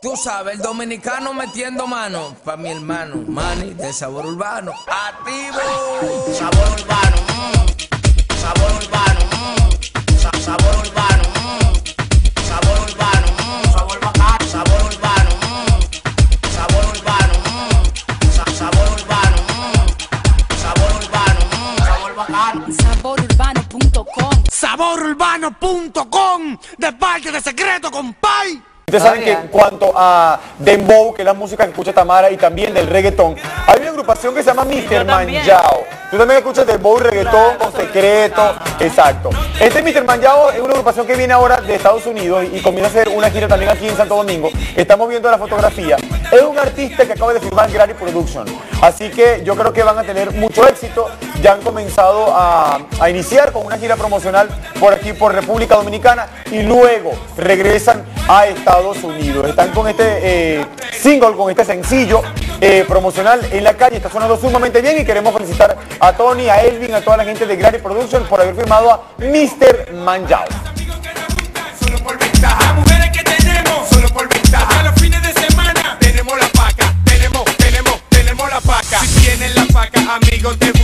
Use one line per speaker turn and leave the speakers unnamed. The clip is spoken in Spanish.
Tú sabes, el dominicano metiendo mano. Pa' mi hermano, Manny, de Sabor Urbano. ¡Activo!
Sabor urbano, sabor urbano, sabor urbano, sabor urbano, sabor bacano, sabor urbano, sabor urbano, sabor urbano, sabor urbano, sabor bacano.
Saborurbano.com.
Saborurbano.com, de parte de Secreto, compay.
Ustedes saben que en cuanto a Dembow, que es la música que escucha Tamara, y también del reggaetón, hay una agrupación que se llama Mr. Manjao. Tú también escuchas Dembow y reggaetón con Secreto, exacto. Este Mr. Manjao es una agrupación que viene ahora de Estados Unidos y comienza a hacer una gira también aquí en Santo Domingo. Estamos viendo la fotografía. Es un artista que acaba de firmar Granny Production, así que yo creo que van a tener mucho éxito. Ya han comenzado a iniciar con una gira promocional por aquí, por República Dominicana, y luego regresan a Estados Unidos. Están con este single, con este sencillo promocional en la calle. Está sonando sumamente bien y queremos felicitar a Tony, a Elvin, a toda la gente de Granny Production por haber firmado a Mr. Manjao.
Solo por ventaja, las mujeres que tenemos, solo por ventaja. A los fines de semana tenemos la paca, tenemos la paca. Si tienes la paca, amigos, te